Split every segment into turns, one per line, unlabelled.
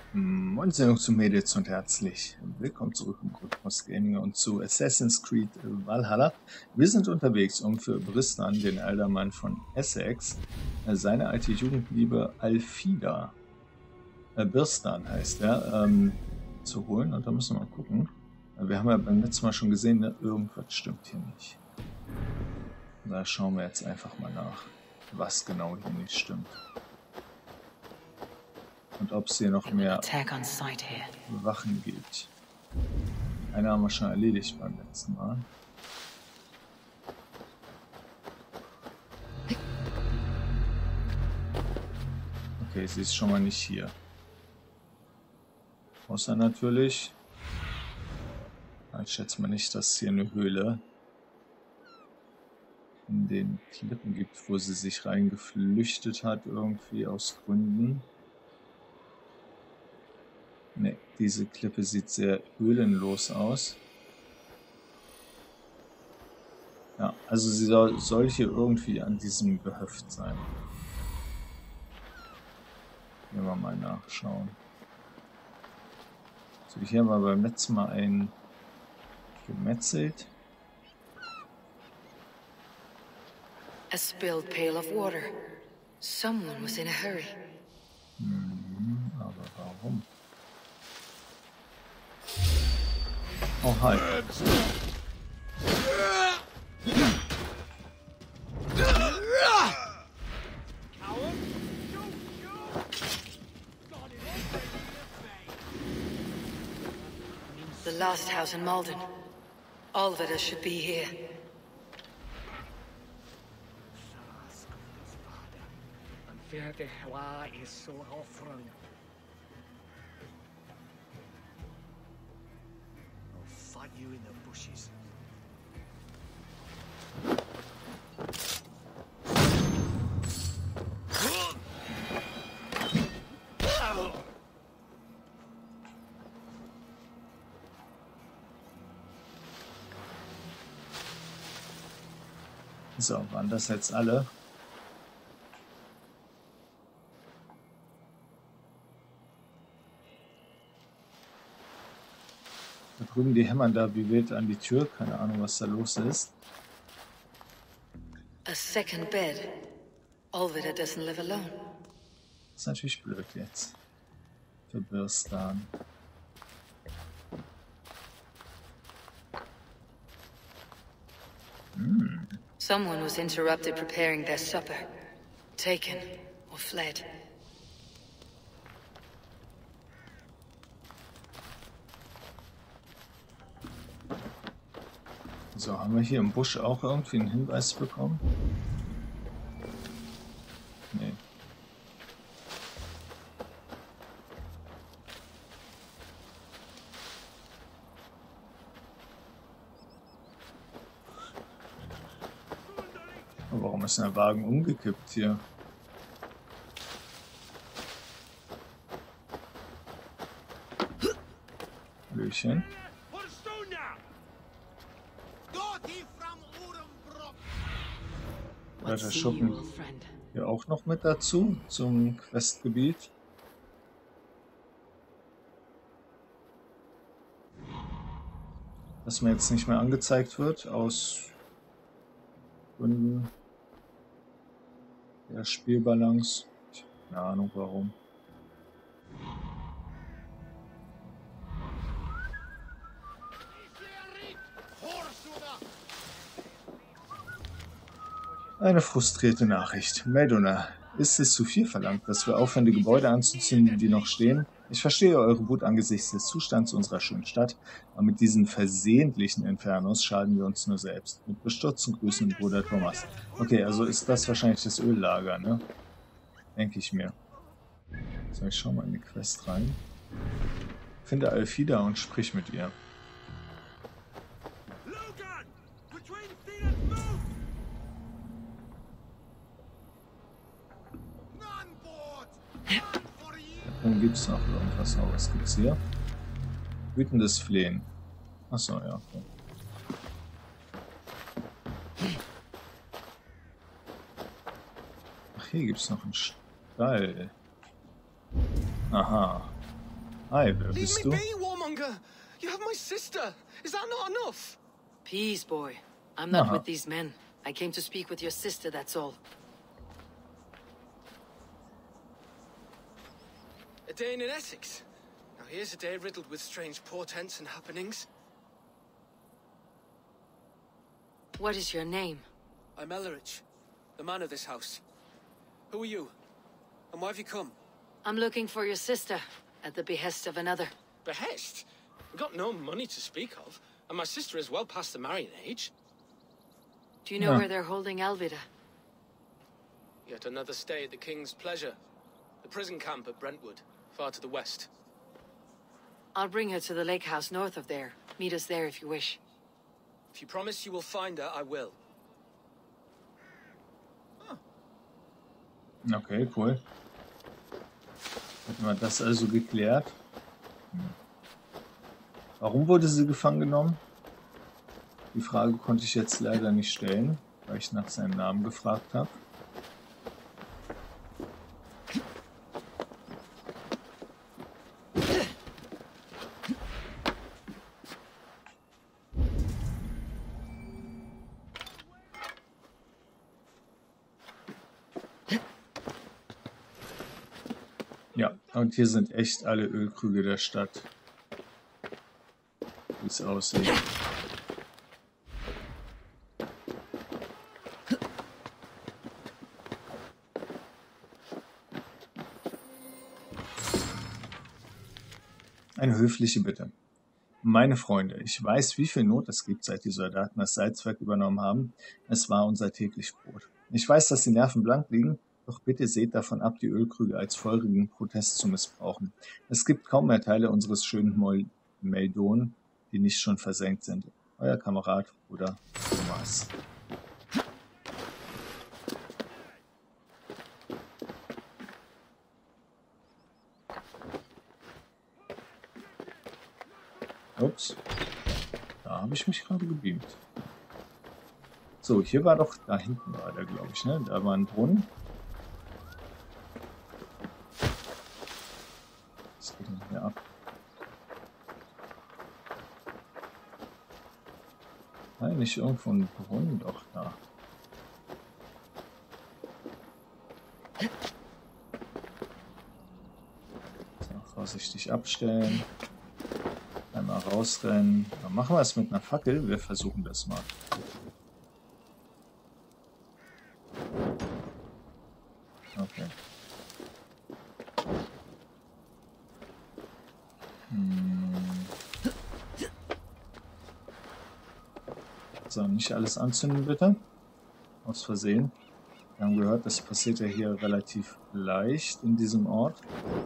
Moin zu Mädels und herzlich willkommen zurück im Rhythmus Gaming und zu Assassin's Creed Valhalla. Wir sind unterwegs, um für Bristan, den Aldermann von Essex, seine alte Jugendliebe Alfida, Birstan heißt er, zu holen. Und da müssen wir mal gucken. Wir haben ja beim letzten Mal schon gesehen, ne? Irgendwas stimmt hier nicht. Da schauen wir jetzt einfach mal nach, was genau hier nicht stimmt. Und ob es hier noch mehr Wachen gibt. Eine haben wir schon erledigt beim letzten Mal. Okay, sie ist schon mal nicht hier. Außer natürlich, ich schätze mal nicht, dass es hier eine Höhle in den Klippen gibt, wo sie sich reingeflüchtet hat, irgendwie aus Gründen. Ne, diese Klippe sieht sehr höhlenlos aus. Ja, also sie soll hier irgendwie an diesem Gehöft sein. Gehen wir mal nachschauen. So, hier haben wir beim letzten Mal einen gemetzelt.
A spilled pail of water. Someone was in a hurry.
Aber warum? Oh, hi.
The last house in Malden. All of us should be here.
I'll fight you in the bushes.
So, waren das jetzt alle? Da drüben, die hämmern da wie wild an die Tür. Keine Ahnung, was da los ist.
A second bed. Olvida doesn't live alone.
Das ist natürlich blöd jetzt. Für Birstan.
Someone was interrupted preparing their supper. Taken or fled.
So, haben wir hier im Busch auch irgendwie einen Hinweis bekommen? Nee. Oh, warum ist der Wagen umgekippt hier? Hallöchen. War der Schuppen hier auch noch mit dazu, zum Questgebiet? Das mir jetzt nicht mehr angezeigt wird, aus Gründen der Spielbalance. Keine Ahnung warum. Eine frustrierte Nachricht. Meldona, ist es zu viel verlangt, dass wir aufhören, die Gebäude anzuzünden, die noch stehen? Ich verstehe eure Wut angesichts des Zustands unserer schönen Stadt, aber mit diesen versehentlichen Infernos schaden wir uns nur selbst. Mit bestürzten Grüßen, Bruder Thomas. Okay, also ist das wahrscheinlich das Öllager, ne? Denke ich mir. So, ich schau mal in die Quest rein. Finde Alfida und sprich mit ihr. Dann gibt es noch irgendwas. Oh, was gibt's hier? Wütendes Flehen. Achso, ja. Okay. Ach, hier gibt es noch einen Stall. Aha. Hi, wer
Leave
bist
me
du?
be, Warmonger! You have my sister! Is that not enough?
Peace, boy. I'm not
Aha.
with these men. I came to speak with your sister, that's all.
A day in Essex. Now here's a day riddled with strange portents and happenings.
What is your name?
I'm Ellerich, the man of this house. Who are you? And why have you come?
I'm looking for your sister, at the behest of another.
Behest? We've got no money to speak of, and my sister is well past the marrying age.
Do you know
Yeah.
where they're holding Alvida?
Yet another stay at the King's pleasure. The prison camp at Brentwood, far to the west.
I'll bring her to the lake house north of there. Meet us there if you wish.
If you promise you will find her, I will.
Okay, cool. Hätten wir das also geklärt. Warum wurde sie gefangen genommen? Die Frage konnte ich jetzt leider nicht stellen, weil ich nach seinem Namen gefragt habe. Ja, und hier sind echt alle Ölkrüge der Stadt. Wie es aussieht. Eine höfliche Bitte. Meine Freunde, ich weiß, wie viel Not es gibt, seit die Soldaten das Salzwerk übernommen haben. Es war unser täglich Brot. Ich weiß, dass die Nerven blank liegen, doch bitte seht davon ab, die Ölkrüge als feurigen Protest zu missbrauchen. Es gibt kaum mehr Teile unseres schönen Meldon, die nicht schon versenkt sind. Euer Kamerad, Bruder Thomas. Ups, da habe ich mich gerade gebeamt. So, hier war doch, da hinten war der, glaube ich, ne? Da war ein Brunnen. Was geht denn hier ab? Nein, nicht irgendwo ein Brunnen, doch da. So, vorsichtig abstellen. Einmal rausrennen. Dann machen wir es mit einer Fackel. Wir versuchen das mal. Okay. So, nicht alles anzünden, bitte. Aus Versehen. Wir haben gehört, das passiert ja hier relativ leicht in diesem Ort.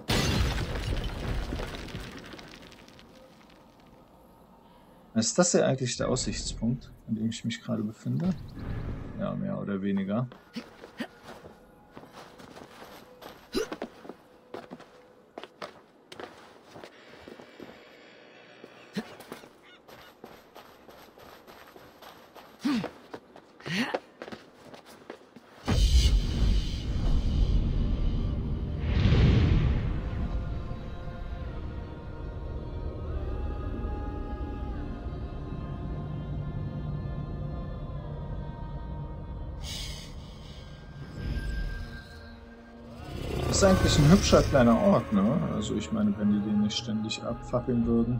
Ist das ja eigentlich der Aussichtspunkt, an dem ich mich gerade befinde? Ja, mehr oder weniger. Das ist eigentlich ein hübscher kleiner Ort, ne? Also ich meine, wenn die den nicht ständig abfackeln würden.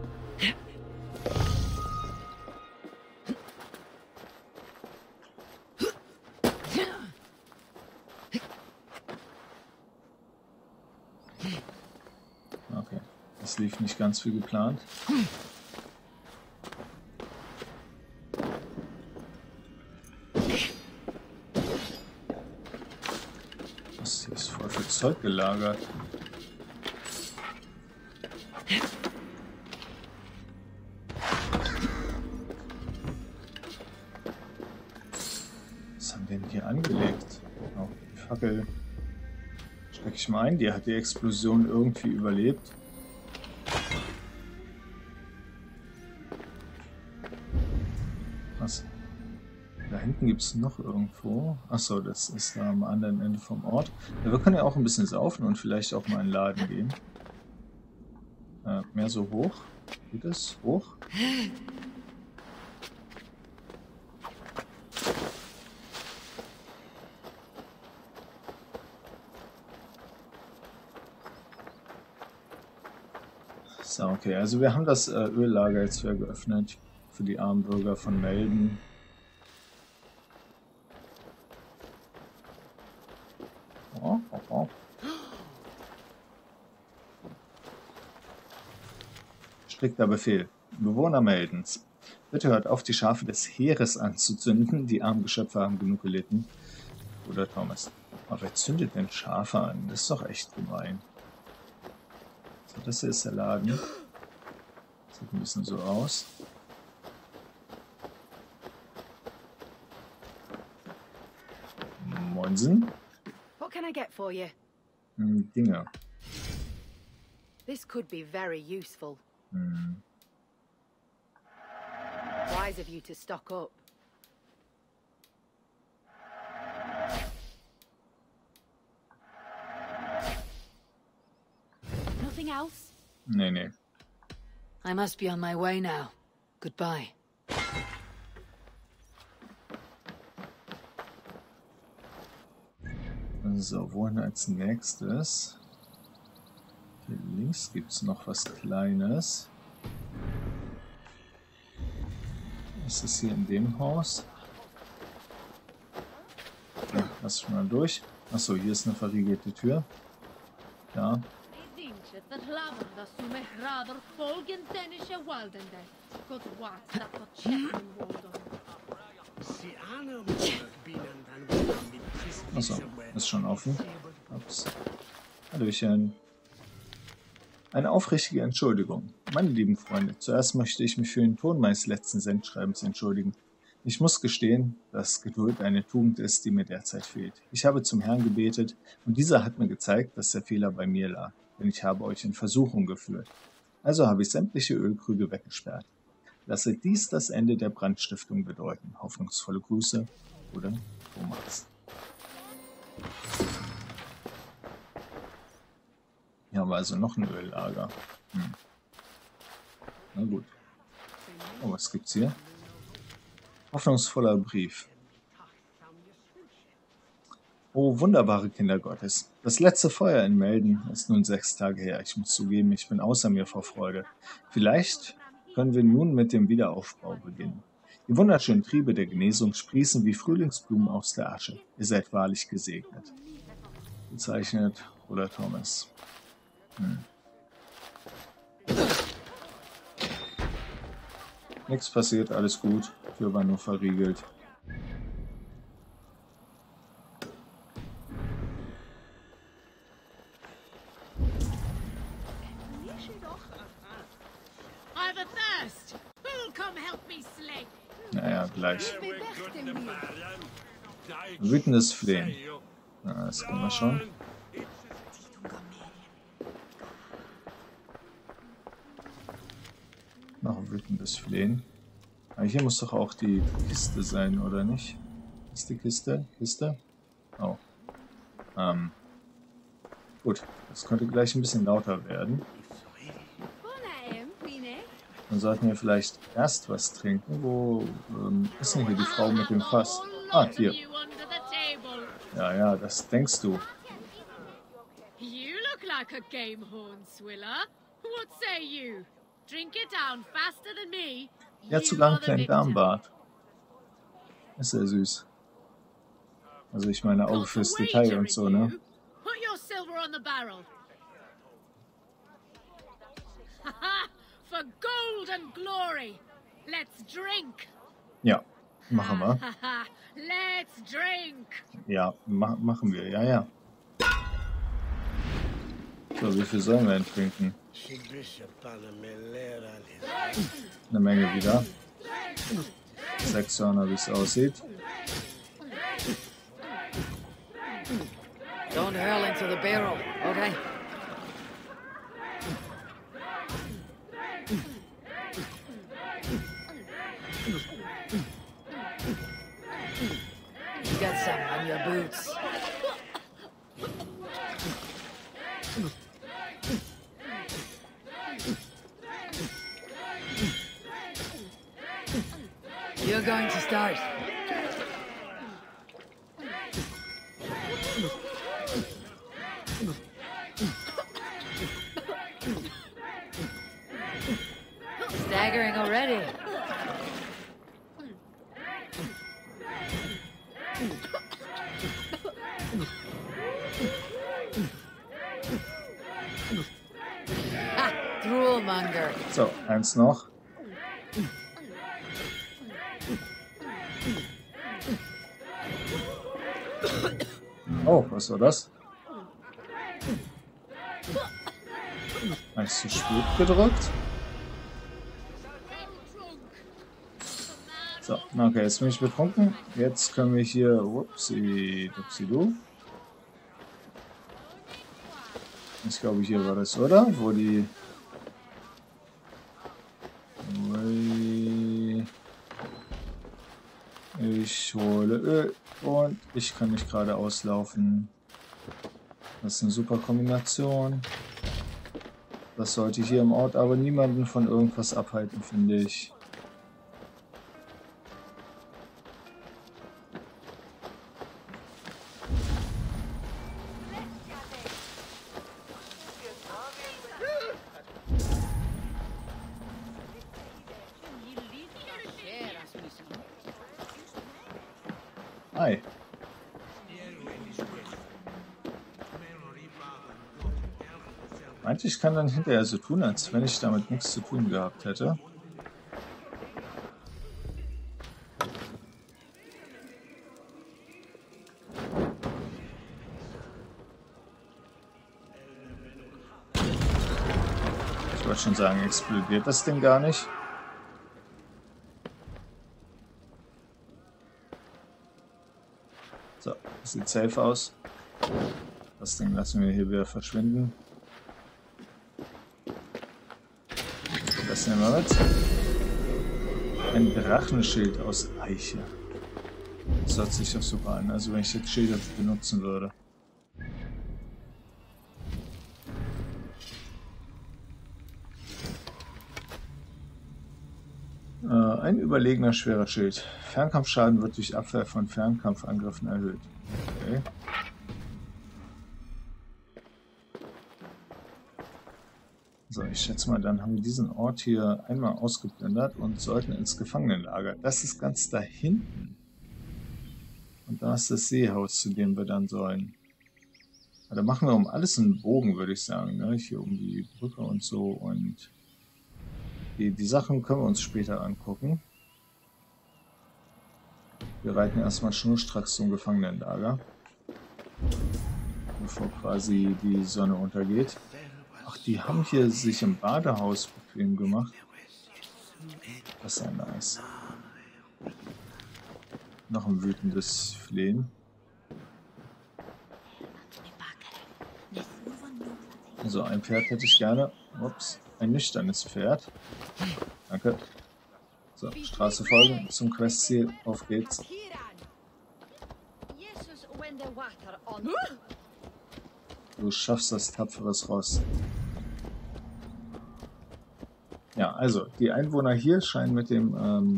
Okay, das lief nicht ganz wie geplant. Das hier ist voll viel Zeug gelagert. Was haben die denn hier angelegt? Oh, die Fackel stecke ich mal ein. Die hat die Explosion irgendwie überlebt. Was? Da hinten gibt es noch irgendwo. Achso, das ist da am anderen Ende vom Ort. Ja, wir können ja auch ein bisschen saufen und vielleicht auch mal in den Laden gehen. Mehr so hoch. Geht es? Hoch? So, okay. Also wir haben das Öllager jetzt wieder geöffnet für die armen Bürger von Melden. Oh, oh, oh. Strikter Befehl. Bewohner Meldens. Bitte hört auf, die Schafe des Heeres anzuzünden. Die armen Geschöpfe haben genug gelitten. Bruder Thomas. Aber wer zündet denn Schafe an? Das ist doch echt gemein. So, das hier ist der Laden. Sieht ein bisschen so aus. Moinsen.
What can I get for you?
Dinge.
This could be very useful.
Hm.
Wise of you to stock up. Nothing else?
Nee, nee.
I must be on my way now. Goodbye.
So, wohin als nächstes? Hier links gibt es noch was Kleines. Ist es hier in dem Haus? Ja, lass ich mal durch. Achso, hier ist eine verriegelte Tür. Ja. Achso, ist schon offen. Ups. Hallöchen. Eine aufrichtige Entschuldigung. Meine lieben Freunde, zuerst möchte ich mich für den Ton meines letzten Sendschreibens entschuldigen. Ich muss gestehen, dass Geduld eine Tugend ist, die mir derzeit fehlt. Ich habe zum Herrn gebetet und dieser hat mir gezeigt, dass der Fehler bei mir lag, denn ich habe euch in Versuchung geführt. Also habe ich sämtliche Ölkrüge weggesperrt. Lasse dies das Ende der Brandstiftung bedeuten. Hoffnungsvolle Grüße, oder Thomas. Hier haben wir also noch ein Öllager. Na gut. Oh, was gibt's hier? Hoffnungsvoller Brief. Oh, wunderbare Kinder Gottes. Das letzte Feuer in Melden ist nun 6 Tage her. Ich muss zugeben, ich bin außer mir vor Freude. Vielleicht können wir nun mit dem Wiederaufbau beginnen. Die wunderschönen Triebe der Genesung sprießen wie Frühlingsblumen aus der Asche. Ihr seid wahrlich gesegnet. Bezeichnet Bruder Thomas. Nichts passiert, alles gut. Tür war nur verriegelt. Naja, gleich. Wütendes Flehen. Na, das können wir schon. Noch wütendes Flehen. Aber hier muss doch auch die Kiste sein, oder nicht? Ist die Kiste? Kiste? Oh. Gut, das könnte gleich ein bisschen lauter werden. Dann sollten wir vielleicht erst was trinken. Wo ist denn hier die Frau mit dem Fass? Ah, hier. Ja, ja, das denkst du.
You look like a gamehorn, Swiller. What say you? Drink it down faster than me.
Die hat sogar einen kleinen Darmbart. Ist sehr süß. Also ich meine Auge fürs Detail und so, ne?
Put your silver on the barrel. For gold and glory. Let's drink.
Ja, machen wir.
Let's drink.
Ja, machen wir. Ja, ja. So, wie viel sollen wir denn trinken? Eine Menge wieder. 6 Hörner, wie es aussieht.
Don't hurl into the barrel, okay? You got some on your boots. going to start? Staggering already. Ah, Droolmonger.
So, eins noch. Oh, was war das? Habe ich zu spät gedrückt? So, okay, jetzt bin ich betrunken. Jetzt können wir hier... Upsi, dupsi-du. Ich glaube, hier war das, oder? Wo die... Ich hole Öl und ich kann nicht geradeaus laufen. Das ist eine super Kombination. Das sollte hier im Ort aber niemanden von irgendwas abhalten, finde ich. Hi. Meinte, ich kann dann hinterher so tun, als wenn ich damit nichts zu tun gehabt hätte. Ich wollte schon sagen, explodiert das Ding gar nicht. So, das sieht safe aus. Das Ding lassen wir hier wieder verschwinden. Das nehmen wir mit. Ein Drachenschild aus Eiche. Das hört sich doch super an, also wenn ich jetzt Schilder benutzen würde. Ein überlegener schwerer Schild. Fernkampfschaden wird durch Abwehr von Fernkampfangriffen erhöht. Okay. So, ich schätze mal, dann haben wir diesen Ort hier einmal ausgeplündert und sollten ins Gefangenenlager. Das ist ganz da hinten. Und da ist das Seehaus, zu dem wir dann sollen. Da machen wir um alles einen Bogen, würde ich sagen. Ne? Hier um die Brücke und so. Und die Sachen können wir uns später angucken. Wir reiten erstmal schnurstracks zum Gefangenenlager. Bevor quasi die Sonne untergeht. Ach, die haben hier sich im Badehaus bequem gemacht. Das ist ja nice. Noch ein wütendes Flehen. So, ein Pferd hätte ich gerne. Ups, ein nüchternes Pferd. Danke. So, Straße folgen zum Questziel. Auf geht's. Du schaffst das, tapferes Ross. Ja, also, die Einwohner hier scheinen mit dem,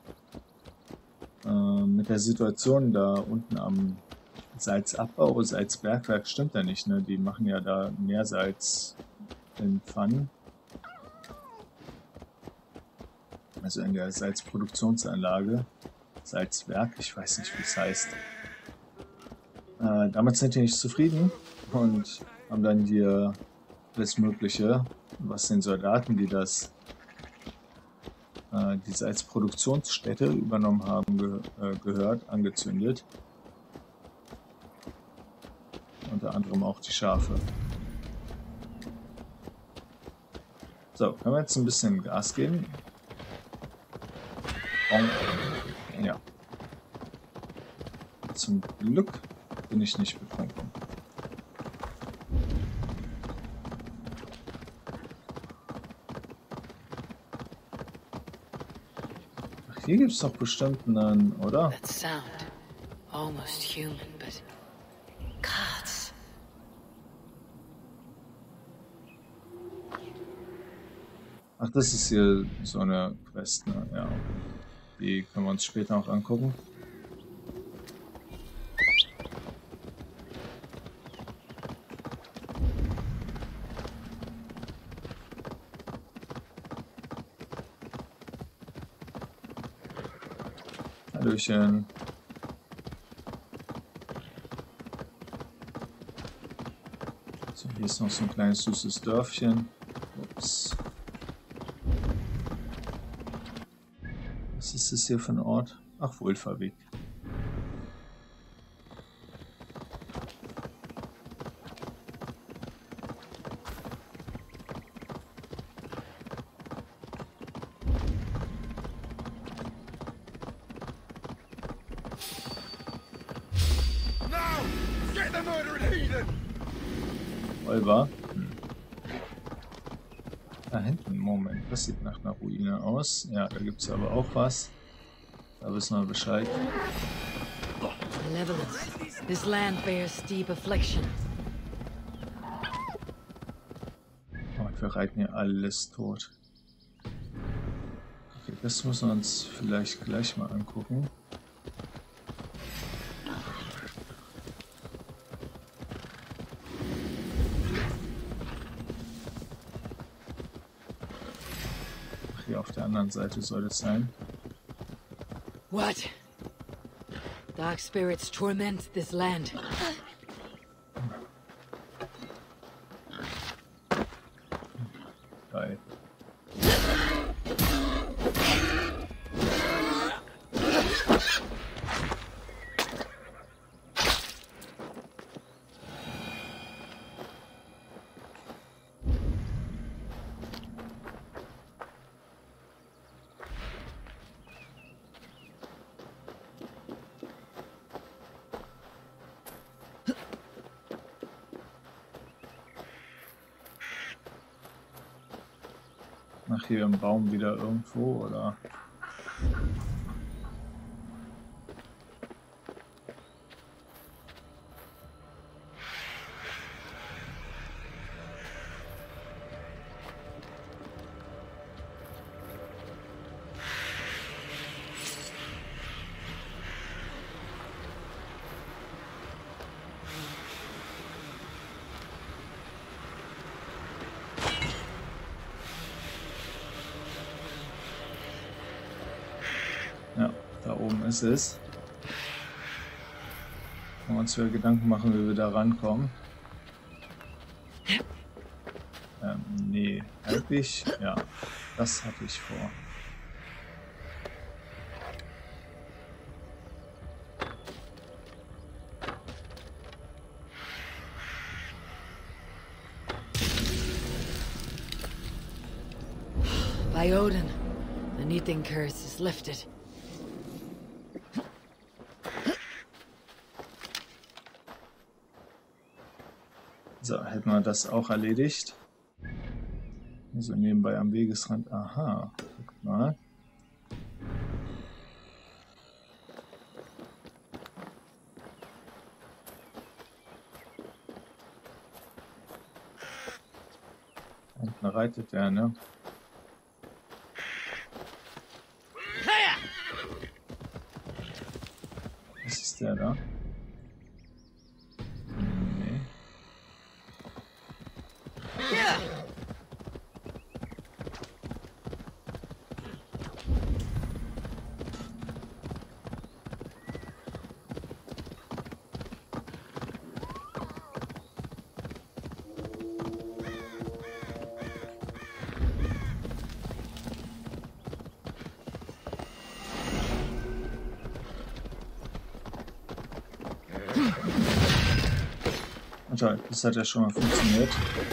mit der Situation da unten am Salzabbau, Salzbergwerk stimmt ja nicht, ne? Die machen ja da Meersalz in Pfannen. Also in der Salzproduktionsanlage. Salzwerk, ich weiß nicht, wie es heißt. Damit sind die nicht zufrieden und haben dann hier alles Mögliche, was den Soldaten, die die Salzproduktionsstätte übernommen haben, gehört, angezündet. Unter anderem auch die Schafe. So, können wir jetzt ein bisschen Gas geben? Ja. Zum Glück bin ich nicht betrunken. Ach, hier gibt es doch bestimmt einen, oder?
That sound. Almost human, but... Gods.
Ach, das ist hier so eine Quest, ne? Ja. Die können wir uns später noch angucken. Hallöchen. So, hier ist noch so ein kleines süßes Dörfchen. Ups. Was ist das hier für ein Ort? Ach, Wohlfahrweg. Räuber. Da hinten, Moment, das sieht nach einer Ruine aus. Ja, da gibt es aber auch was. Da wissen wir Bescheid.
Malevolence. This land bears steep affliction.
Und wir reiten hier alles tot. Okay, das müssen wir uns vielleicht gleich mal angucken. Hier auf der anderen Seite soll es sein.
What? Dark spirits torment this land.
Geil. Nach hier im Baum wieder irgendwo, oder? Ja, da oben ist es. Können wir uns wieder Gedanken machen, wie wir da rankommen. Nee, eigentlich, ja, das hatte ich vor.
By Odin, the Knitting curse is lifted.
So, hätten wir das auch erledigt. So nebenbei am Wegesrand. Aha, guck mal. Da hinten reitet der, ne? Was ist der da? Nee. Toll, das hat ja schon mal funktioniert.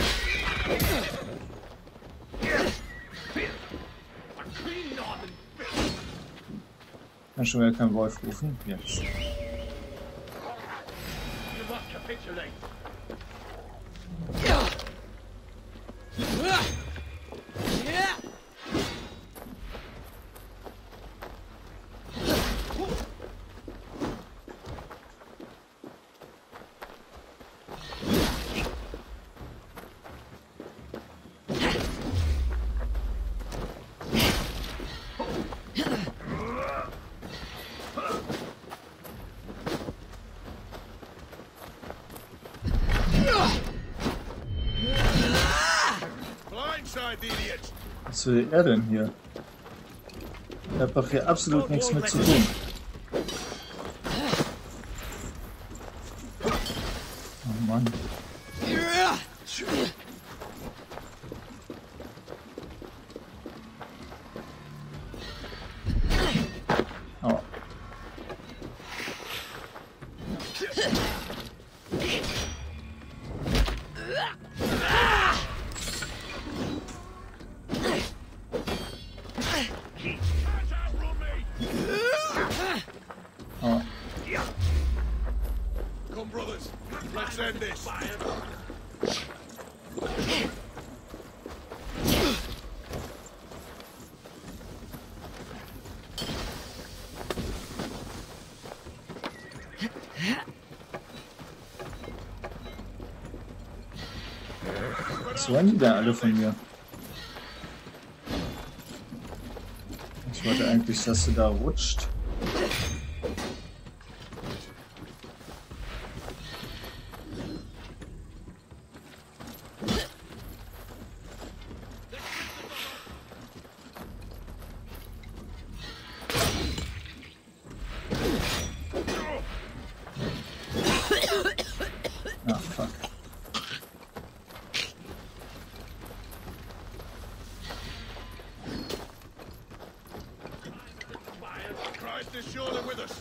Kann schon wieder kein Wolf rufen. Jetzt. Was will er denn hier? Er hat doch hier absolut nichts mit zu tun. Oh Mann. Oh. Oh.
Come, brothers. Let's end this.
Was wollen die da alle von mir? Ich wollte eigentlich, dass du da rutscht. Ah, fuck.
Christ is surely with us.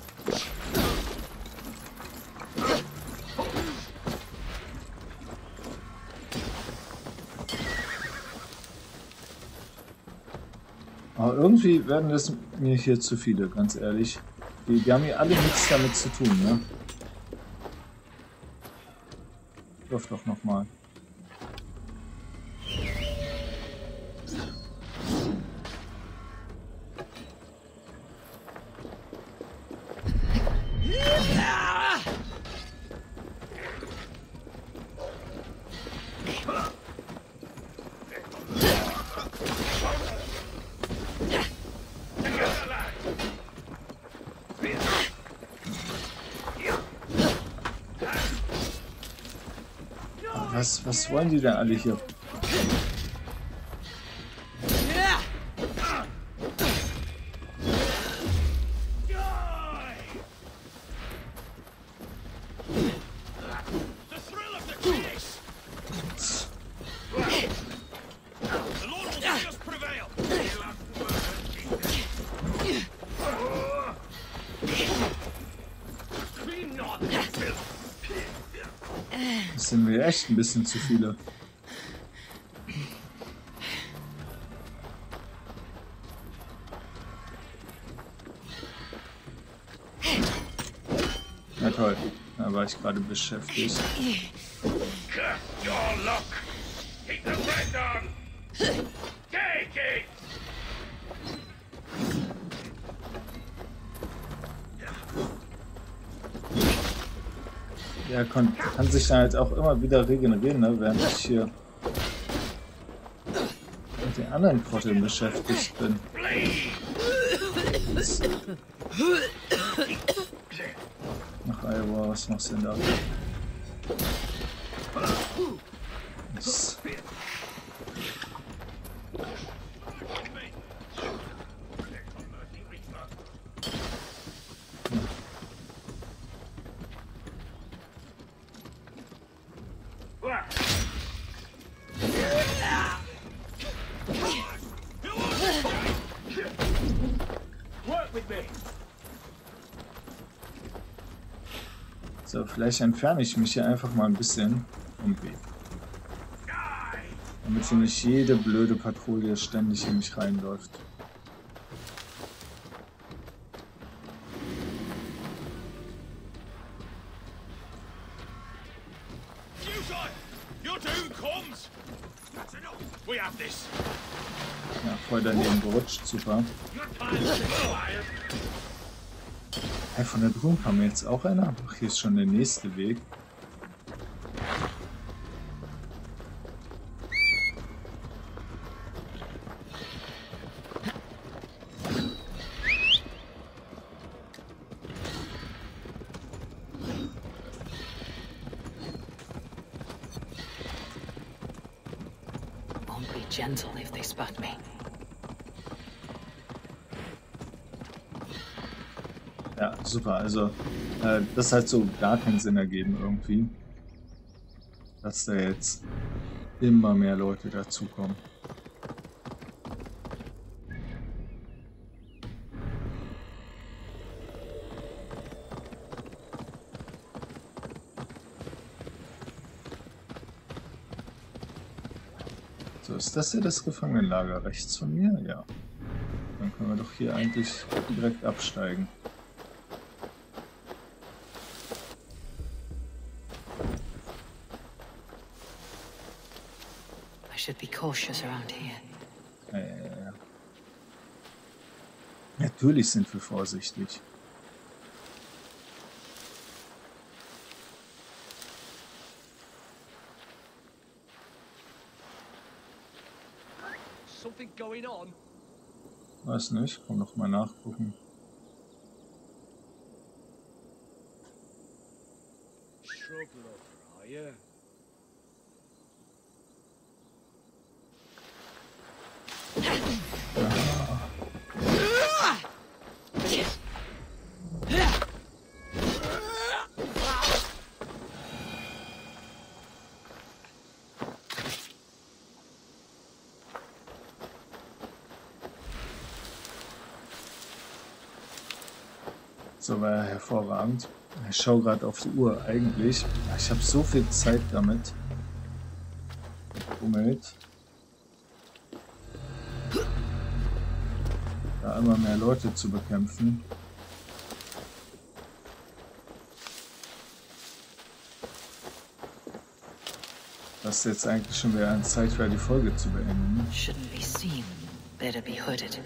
Aber irgendwie werden das mir hier zu viele, ganz ehrlich. Die haben hier alle nichts damit zu tun, ne? Läuft doch nochmal. Was wollen die denn alle hier? Das sind mir echt ein bisschen zu viele. Na toll, da war ich gerade beschäftigt. Der kann sich dann halt auch immer wieder regenerieren, ne, während ich hier mit den anderen Trotteln beschäftigt bin. Ach, Iowa, was machst du denn da? Das So, vielleicht entferne ich mich hier einfach mal ein bisschen vom Weg. Damit hier nicht jede blöde Patrouille ständig in mich reinläuft. Ja, voll daneben gerutscht, super. Hey, von da drüben kam jetzt auch einer. Ach, hier ist schon der nächste Weg.
gentle if they spot me.
Ja, super. Also, das hat so gar keinen Sinn ergeben irgendwie, dass da jetzt immer mehr Leute dazukommen. So, ist das hier das Gefangenenlager rechts von mir? Ja. Dann können wir doch hier eigentlich direkt absteigen.
I should be cautious around here.
Ja. Natürlich sind wir vorsichtig.
Something going on?
Weiß nicht, komm noch mal nachgucken.
Shrub lover, are you?
So, war ja hervorragend. Ich schaue gerade auf die Uhr. Eigentlich, ich habe so viel Zeit damit gebummelt. Da immer mehr Leute zu bekämpfen. Das ist jetzt eigentlich schon wieder eine Zeit wäre, die Folge zu beenden.
Shouldn't be seen. Better be hooded.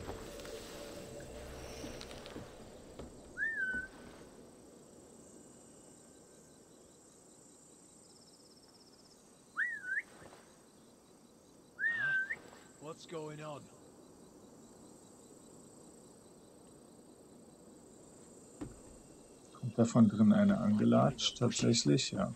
What's going on?
Kommt da von drin eine angelatscht? Tatsächlich, ja.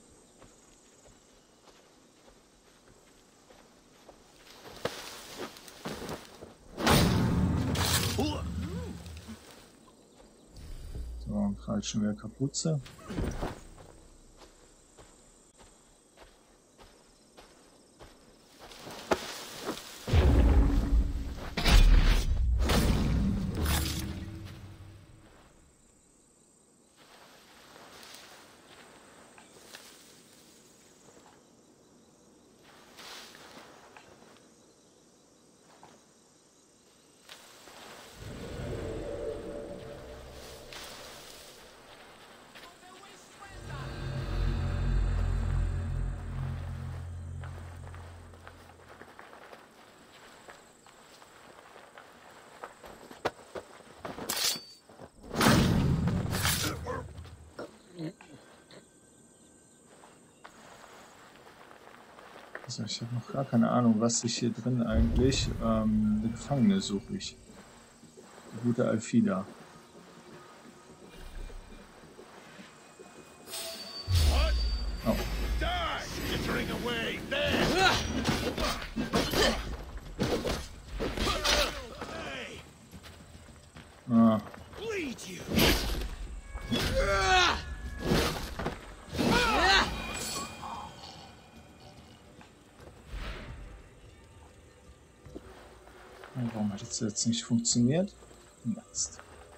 So, und gerade schon wieder Kapuze. Also ich habe noch gar keine Ahnung, was ich hier drin eigentlich. Eine Gefangene suche ich. Die gute Alfida. Oh.
Die! Skittering away! There! Hey!
Ah.
Bleed you!
Warum hat das jetzt nicht funktioniert? Jetzt.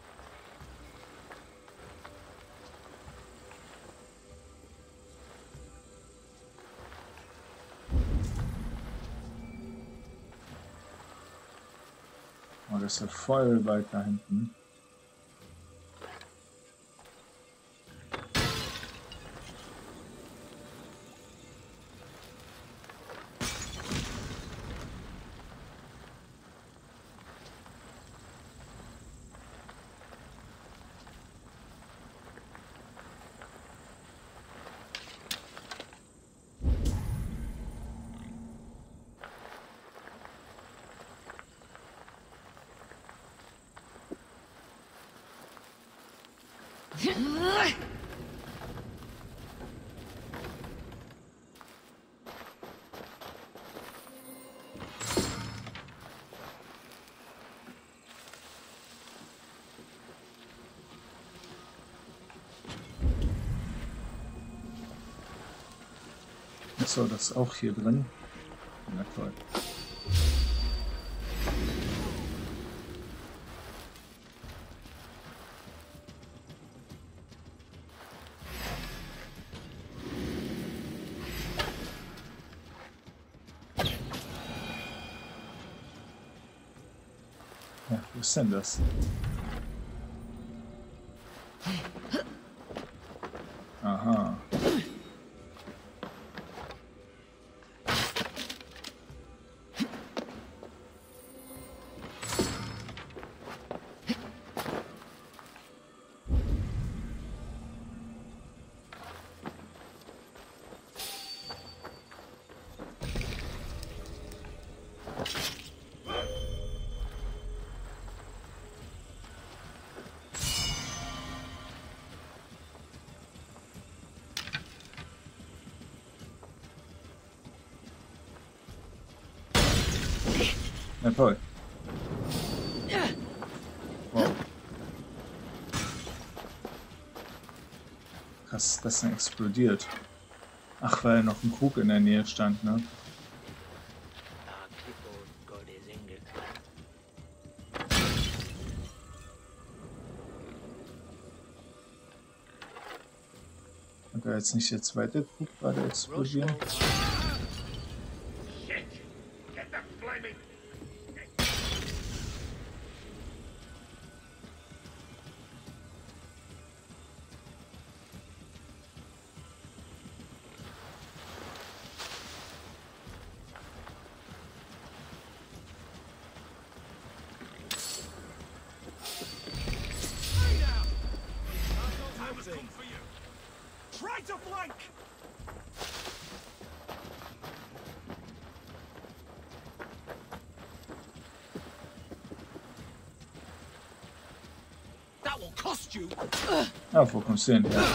Oh, das ist ja voll weit da hinten. Achso, das ist auch hier drin. Na toll. Ja, wo ist denn das? Aha. Na toll. Wow. Krass, ist das denn explodiert? Ach, weil noch ein Krug in der Nähe stand, ne? Hat da jetzt nicht der zweite Krug gerade explodieren?
Try to flank! That will cost you!
Ah, wo kommst du hin? Ja.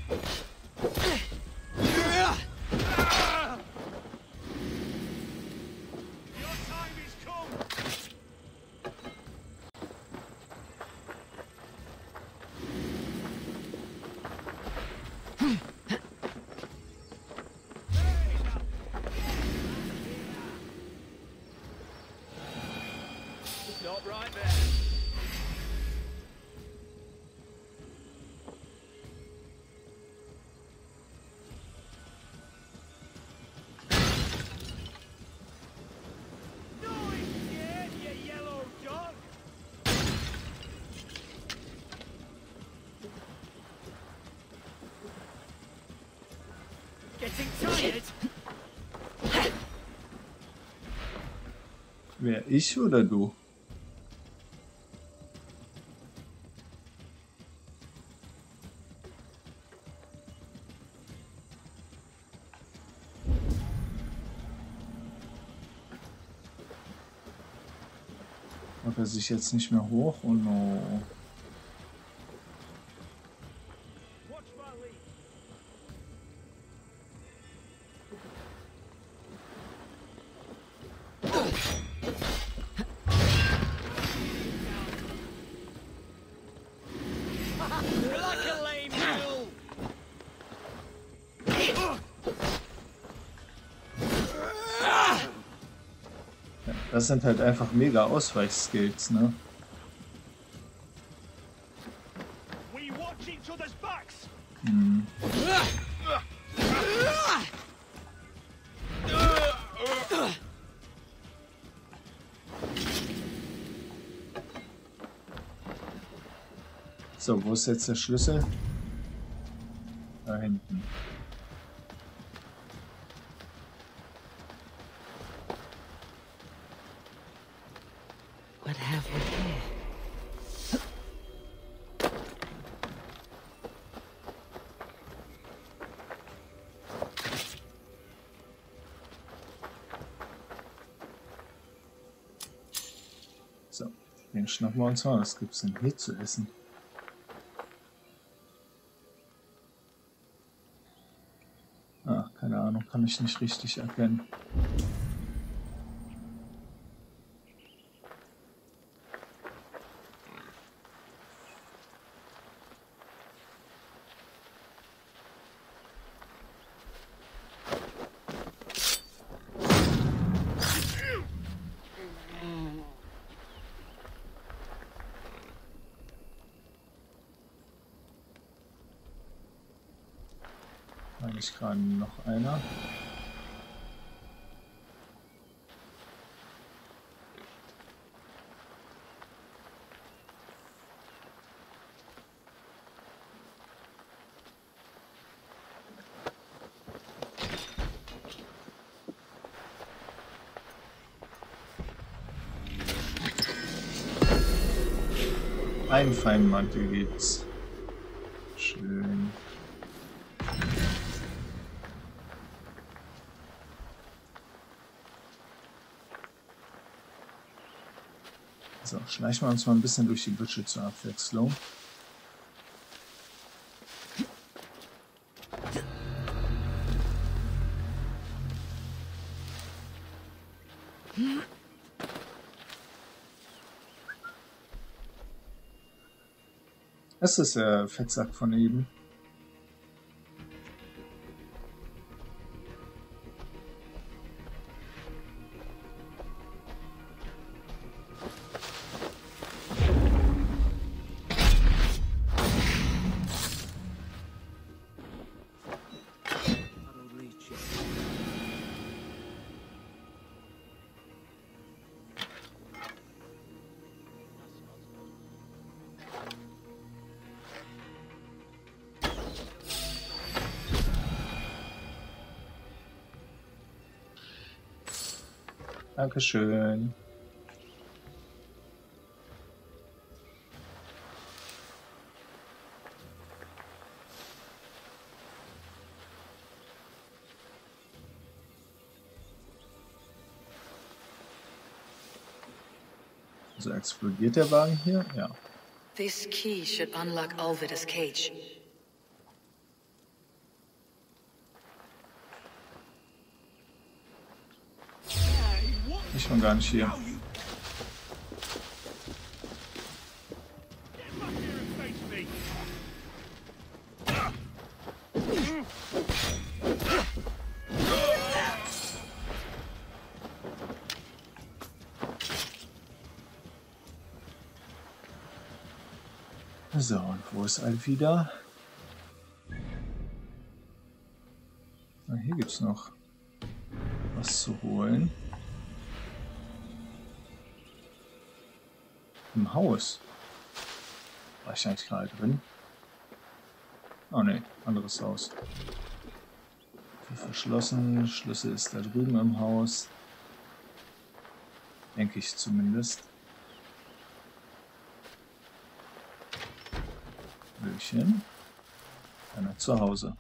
Your time is come! Stop right there. No, it's dead, you yellow dog. Getting tired?
Wer, ich oder du? Macht er sich jetzt nicht mehr hoch? Oh no.
Watch my lead. You're like a lame mule.
Ja, das sind halt einfach mega Ausweichskills, ne?
We watch each other's backs.
Hm. So, wo ist jetzt der Schlüssel? Da hinten.
What have we here?
So, den schnappen wir uns mal. Was gibt's denn hier zu essen? Ah, keine Ahnung, kann ich nicht richtig erkennen. Wahrscheinlich gerade noch einer. Einen Feinmantel gibt's. Schön. So, schleichen wir uns mal ein bisschen durch die Büsche zur Abwechslung. Das ist der Fettsack von eben. Dankeschön. Also explodiert der Wagen hier? Ja.
This key should unlock Alvida's cage.
Ich bin gar nicht hier. So, und wo ist Alvida? Na, hier gibt's noch was zu holen. Im Haus. War ich eigentlich gerade drin? Oh ne, anderes Haus. Verschlossen. Schlüssel ist da drüben im Haus. Denke ich zumindest. Blöchen. Einer zu Hause.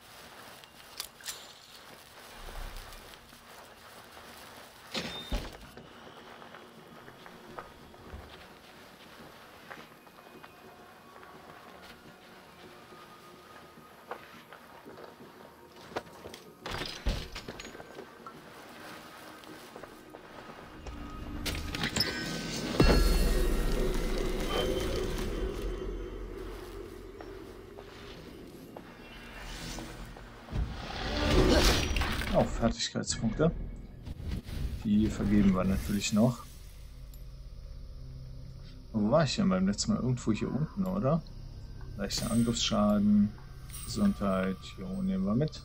Fertigkeitspunkte. Die vergeben wir natürlich noch. Wo war ich denn beim letzten Mal? Irgendwo hier unten, oder? Leichter Angriffsschaden, Gesundheit. Jo, nehmen wir mit.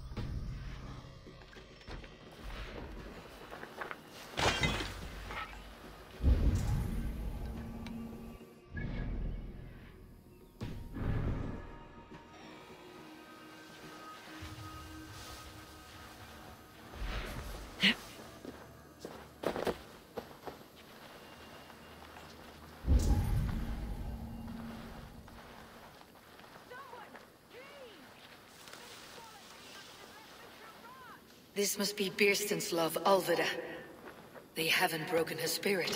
This must be Birsten's love, Alvida. They haven't broken her spirit.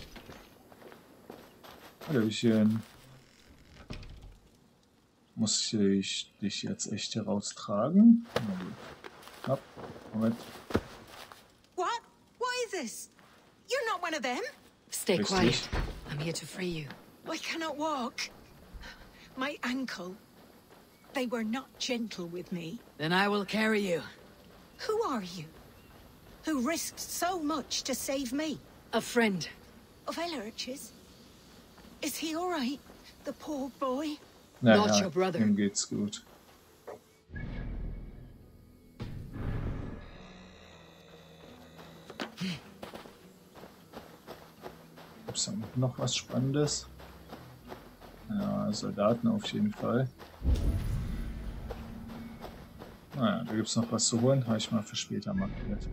Hallöchen. Muss ich dich jetzt echt heraustragen? Na gut. Knapp. Moment.
What? What is this? You're not one of them?
Stay
Richtig.
quiet. I'm here to free you.
I cannot walk. My ankle. They were not gentle with me.
Then I will carry you.
Who are you? Who risked so much to save me?
A friend.
Of Ellerch's? Is he all right? The poor boy?
Naja,
Not your brother.
ihm geht's gut. Gibt es noch was Spannendes? Ja, Soldaten auf jeden Fall. Naja, da gibt es noch was zu holen. Habe ich mal für später markiert.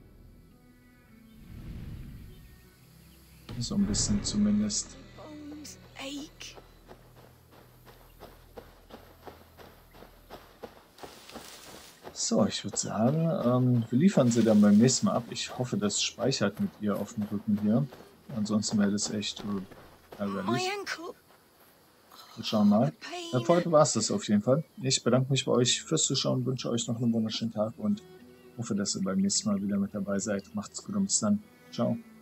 So ein bisschen zumindest.
Bones ache.
So, ich würde sagen, wir liefern sie dann beim nächsten Mal ab. Ich hoffe, das speichert mit ihr auf dem Rücken hier. Ansonsten wäre das echt ärgerlich.
My ankle.
Wir schauen mal.
Pain.
Für heute war es das auf jeden Fall. Ich bedanke mich bei euch fürs Zuschauen, wünsche euch noch einen wunderschönen Tag und hoffe, dass ihr beim nächsten Mal wieder mit dabei seid. Macht's gut und bis dann. Ciao.